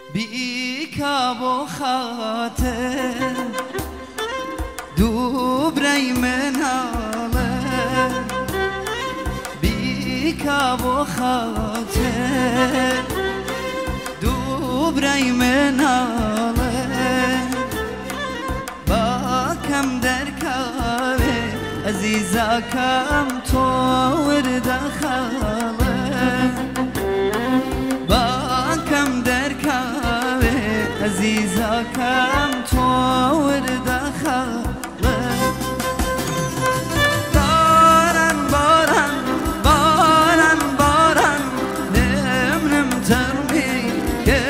بیکاب و خاطر دوبرای مناله بیکاب و خاطر دوبرای مناله با کم در کاره عزیزا کم تو ورد خاله با کم در کاره عزیزا کم تو ورد خاله باران باران باران باران نم نم ترمی که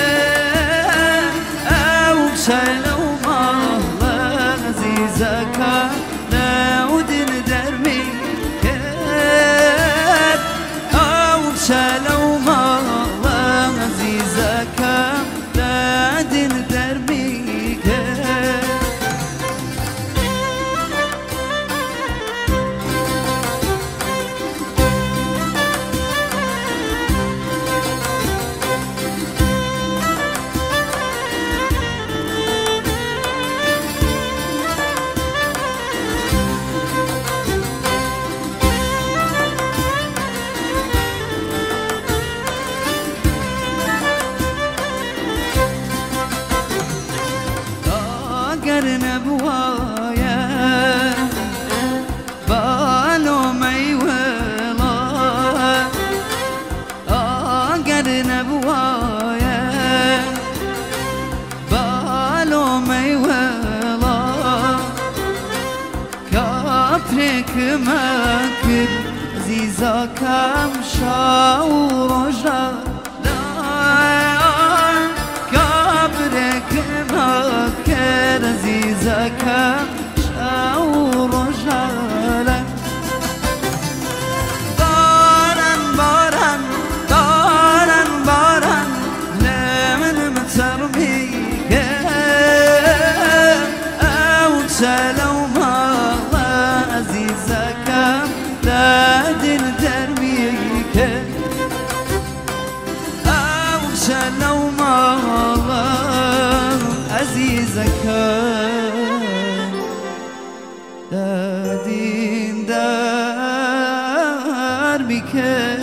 او شلو مالا عزیزا کم نودن درمی که او شلو مالا عزیزا کم نودن درمی که اگر نبوایا بالو میولا اگر نبوایا بالو میولا کافرک مکر عزیزا کم شاو رجا عزیزا کم شاو رجاله باران باران باران باران نم ترمی که او شلو مالا عزیزا کم دل درمی که او شلو مالا عزیزا کم دین در بیکه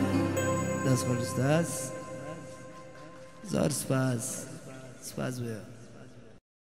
دست خورست دست زار سپاس بیا